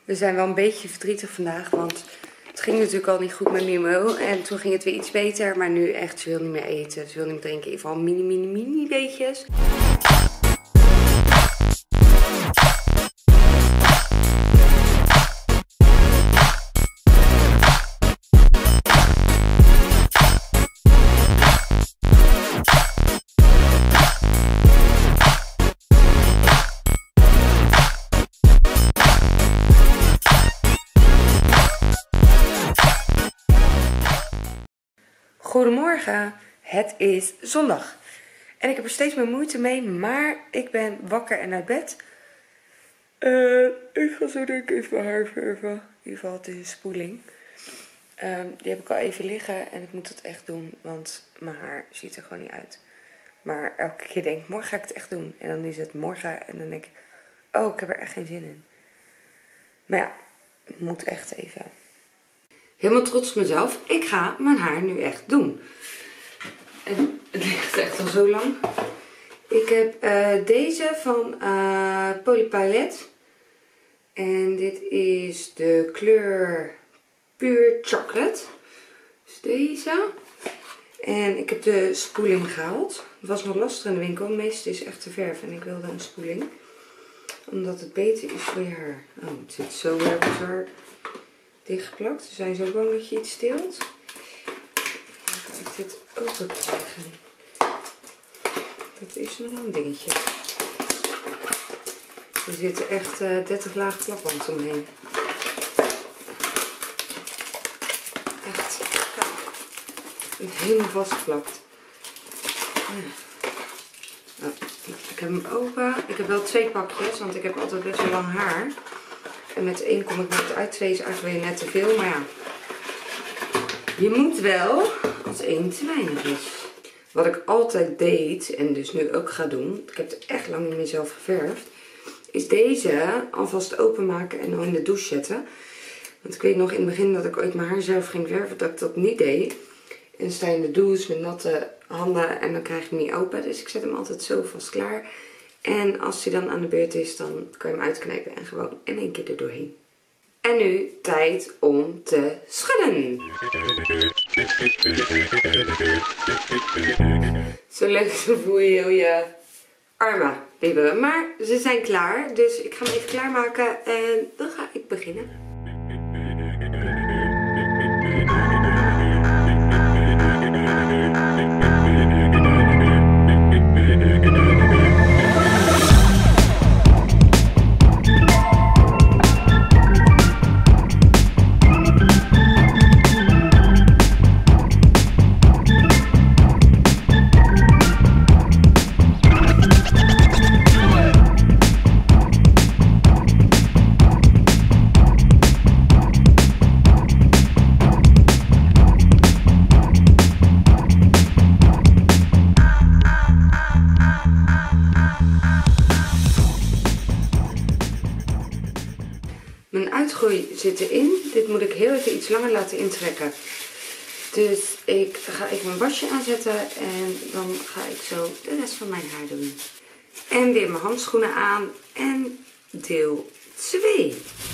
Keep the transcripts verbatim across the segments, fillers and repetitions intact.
We zijn wel een beetje verdrietig vandaag, want het ging natuurlijk al niet goed met Mimo. En toen ging het weer iets beter, maar nu echt, ze wil niet meer eten. Ze wil niet meer drinken, in ieder geval mini, mini, mini beetjes. Goedemorgen, het is zondag en ik heb er steeds meer moeite mee, maar ik ben wakker en uit bed. Uh, ik ga zo denk ik even mijn haar verven, in ieder geval het is een spoeling. Uh, die heb ik al even liggen en ik moet dat echt doen, want mijn haar ziet er gewoon niet uit. Maar elke keer denk ik, morgen ga ik het echt doen en dan is het morgen en dan denk ik, oh ik heb er echt geen zin in. Maar ja, ik moet echt even... Helemaal trots op mezelf. Ik ga mijn haar nu echt doen. En het ligt echt al zo lang. Ik heb uh, deze van uh, Polypalette. En dit is de kleur Pure Chocolate. Dus deze. En ik heb de spoeling gehaald. Het was nog lastig in de winkel. Het meeste is echt te verf. En ik wilde een spoeling. Omdat het beter is voor je haar. Oh, het zit zo weer bizar dichtgeplakt. Ze zijn zo bang dat je iets steelt. Dan kan ik dit open krijgen. Dat is nog een dingetje. Er zitten echt uh, dertig laag plakband omheen. Echt. Ja. Helemaal vastgeplakt. Ja. Oh, ik heb hem open. Ik heb wel twee pakjes, want ik heb altijd best wel lang haar. En met één kom ik niet uit. Twee is eigenlijk weer net te veel. Maar ja, je moet wel als één te weinig is. Wat ik altijd deed en dus nu ook ga doen. Ik heb het echt lang niet meer zelf geverfd. Is deze alvast openmaken en dan in de douche zetten. Want ik weet nog in het begin dat ik ooit mijn haar zelf ging verven. Dat ik dat niet deed. En dan sta je in de douche met natte handen en dan krijg je hem niet open. Dus ik zet hem altijd zo vast klaar. En als hij dan aan de beurt is, dan kan je hem uitknijpen en gewoon in één keer er doorheen. En nu tijd om te schudden. Zo leuk zo voel je heel je armen wieberen. Maar ze zijn klaar, dus ik ga hem even klaarmaken en dan ga ik beginnen. Mijn uitgroei zit erin. Dit moet ik heel even iets langer laten intrekken. Dus ik ga even mijn wasje aanzetten en dan ga ik zo de rest van mijn haar doen. En weer mijn handschoenen aan en deel twee.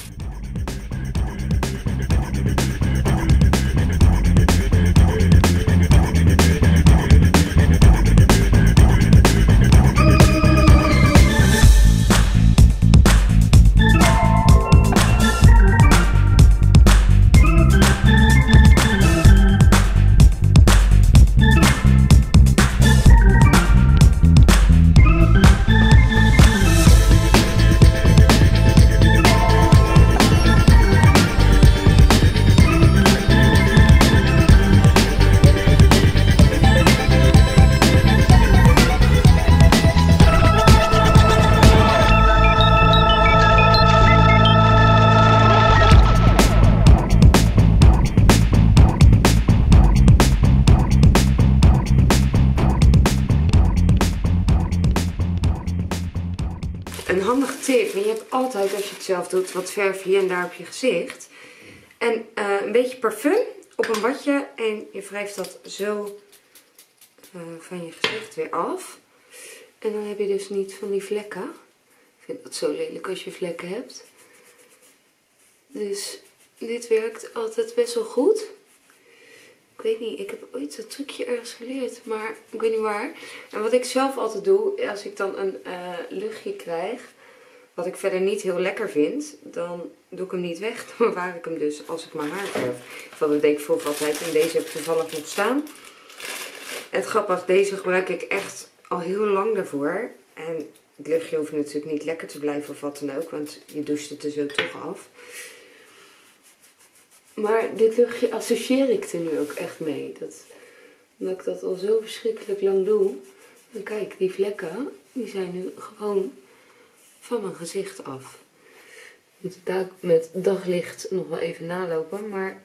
Een handige tip, want je hebt altijd als je het zelf doet wat verf hier en daar op je gezicht. En uh, een beetje parfum op een badje en je wrijft dat zo uh, van je gezicht weer af. En dan heb je dus niet van die vlekken. Ik vind dat zo lelijk als je vlekken hebt. Dus dit werkt altijd best wel goed. Ik weet niet, ik heb ooit dat trucje ergens geleerd, maar ik weet niet waar. En wat ik zelf altijd doe, als ik dan een uh, luchtje krijg, wat ik verder niet heel lekker vind, dan doe ik hem niet weg. Dan bewaar ik hem dus als ik mijn haar verf. Van dat deed ik vroeger altijd en deze heb ik toevallig nog staan. En het grappig, deze gebruik ik echt al heel lang daarvoor. En het luchtje hoeft natuurlijk niet lekker te blijven of wat dan ook, want je doucht het er zo toch af. Maar dit luchtje associeer ik er nu ook echt mee. Dat, omdat ik dat al zo verschrikkelijk lang doe. En kijk, die vlekken, die zijn nu gewoon van mijn gezicht af. Ik moet het daar met daglicht nog wel even nalopen. Maar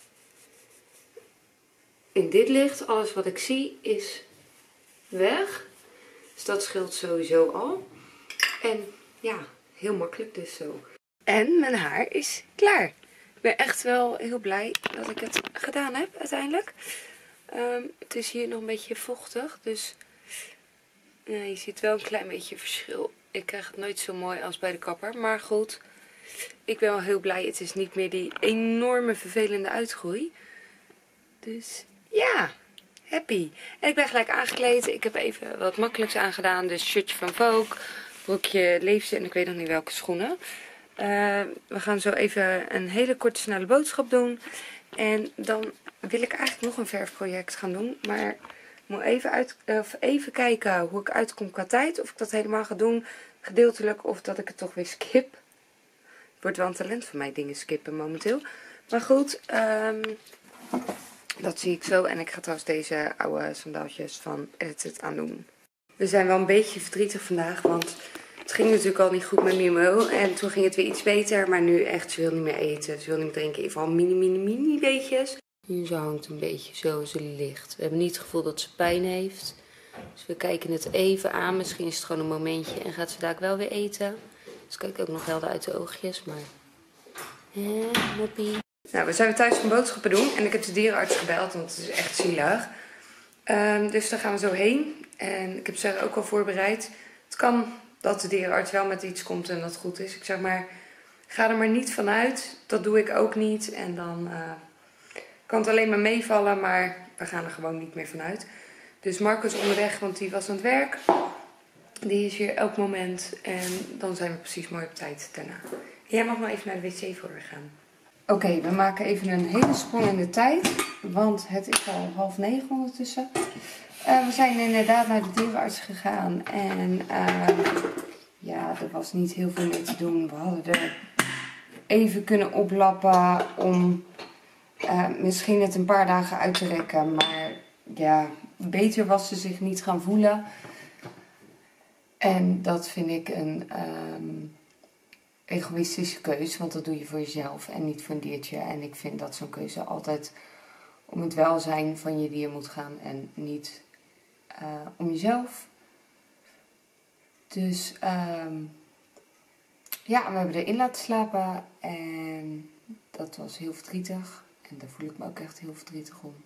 in dit licht, alles wat ik zie, is weg. Dus dat scheelt sowieso al. En ja, heel makkelijk dus zo. En mijn haar is klaar. Ik ben echt wel heel blij dat ik het gedaan heb uiteindelijk. Um, het is hier nog een beetje vochtig, dus uh, je ziet wel een klein beetje verschil. Ik krijg het nooit zo mooi als bij de kapper, maar goed. Ik ben wel heel blij. Het is niet meer die enorme vervelende uitgroei. Dus ja, happy. En ik ben gelijk aangekleed. Ik heb even wat makkelijks aangedaan. Dus shirtje van Vogue, broekje Leefse en ik weet nog niet welke schoenen. Uh, we gaan zo even een hele korte snelle boodschap doen. En dan wil ik eigenlijk nog een verfproject gaan doen. Maar ik moet even, uit, of even kijken hoe ik uitkom qua tijd. Of ik dat helemaal ga doen, gedeeltelijk. Of dat ik het toch weer skip. Het wordt wel een talent van mij, dingen skippen momenteel. Maar goed, um, dat zie ik zo. En ik ga trouwens deze oude sandaaltjes van Edited aandoen. We zijn wel een beetje verdrietig vandaag, want het ging natuurlijk al niet goed met Mimo. En toen ging het weer iets beter. Maar nu echt, ze wil niet meer eten. Ze wil niet meer drinken. In ieder geval mini, mini, mini beetjes. Nu ze hangt een beetje zo ze ligt. We hebben niet het gevoel dat ze pijn heeft. Dus we kijken het even aan. Misschien is het gewoon een momentje. En gaat ze daar wel weer eten. Dus kijk ook nog helder uit de oogjes. Maar eh, moppie. Nou, we zijn weer thuis van boodschappen doen. En ik heb de dierenarts gebeld. Want het is echt zielig. Um, dus daar gaan we zo heen. En ik heb ze ook al voorbereid. Het kan dat de dierenarts wel met iets komt en dat goed is. Ik zeg maar, ga er maar niet vanuit. Dat doe ik ook niet. En dan uh, kan het alleen maar meevallen, maar we gaan er gewoon niet meer vanuit. Dus Marco is onderweg, want die was aan het werk. Die is hier elk moment. En dan zijn we precies mooi op tijd daarna. Jij mag maar even naar de wc voor gaan. Oké, okay, we maken even een hele sprong in de tijd. Want het is al half negen ondertussen. Uh, we zijn inderdaad naar de dierenarts gegaan. En uh, ja, er was niet heel veel meer te doen. We hadden er even kunnen oplappen om uh, misschien het een paar dagen uit te rekken. Maar ja, beter was ze zich niet gaan voelen. En dat vind ik een um, egoïstische keuze. Want dat doe je voor jezelf en niet voor een diertje. En ik vind dat zo'n keuze altijd om het welzijn van je dier moet gaan en niet uh, om jezelf. Dus um, ja, we hebben erin laten slapen en dat was heel verdrietig. En daar voel ik me ook echt heel verdrietig om.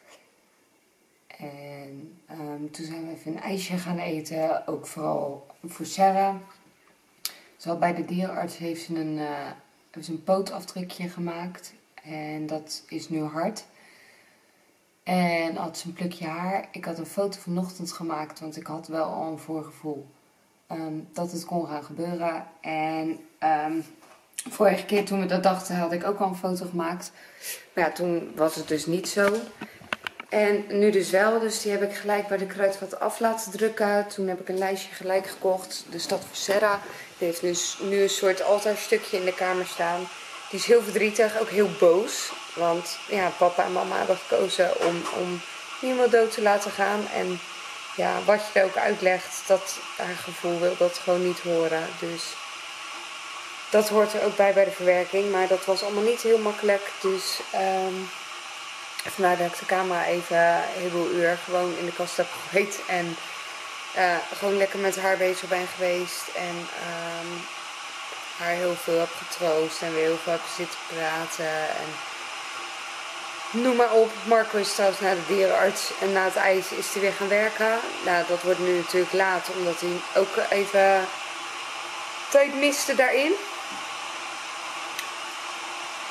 En um, toen zijn we even een ijsje gaan eten, ook vooral voor Sarah. Zo bij de dierenarts heeft ze een, uh, heeft ze een pootafdrukje gemaakt en dat is nu hard. En had ze een plukje haar. Ik had een foto vanochtend gemaakt, want ik had wel al een voorgevoel um, dat het kon gaan gebeuren. En um, vorige keer toen we dat dachten, had ik ook al een foto gemaakt. Maar ja, toen was het dus niet zo. En nu dus wel, dus die heb ik gelijk bij de kruidvat af laten drukken. Toen heb ik een lijstje gelijk gekocht, dus dat voor Sarah. Die heeft dus nu een soort altaarstukje in de kamer staan. Die is heel verdrietig, ook heel boos. Want ja, papa en mama hebben gekozen om, om niemand dood te laten gaan. En ja, wat je er ook uitlegt, dat haar gevoel wil dat gewoon niet horen. Dus dat hoort er ook bij bij de verwerking. Maar dat was allemaal niet heel makkelijk. Dus um, vandaar dat ik de camera even een heleboel uur gewoon in de kast heb gegooid. En uh, gewoon lekker met haar bezig ben geweest. En um, haar heel veel heb getroost en weer heel veel heb zitten praten. En noem maar op. Marco is trouwens naar de dierenarts en na het ijs is hij weer gaan werken. Nou, dat wordt nu natuurlijk laat, omdat hij ook even tijd miste daarin.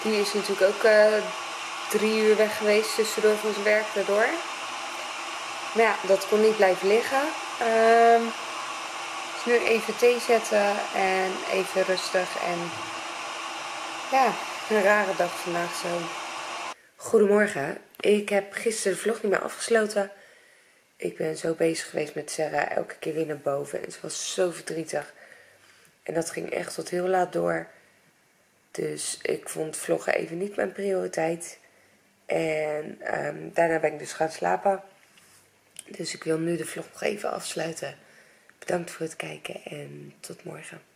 Die is natuurlijk ook uh, drie uur weg geweest tussendoor van zijn werk daardoor. Maar ja, dat kon niet blijven liggen. Um, dus nu even thee zetten en even rustig. En ja, een rare dag vandaag zo. Goedemorgen. Ik heb gisteren de vlog niet meer afgesloten. Ik ben zo bezig geweest met Sarah elke keer weer naar boven. En ze was zo verdrietig. En dat ging echt tot heel laat door. Dus ik vond vloggen even niet mijn prioriteit. En um, daarna ben ik dus gaan slapen. Dus ik wil nu de vlog nog even afsluiten. Bedankt voor het kijken en tot morgen.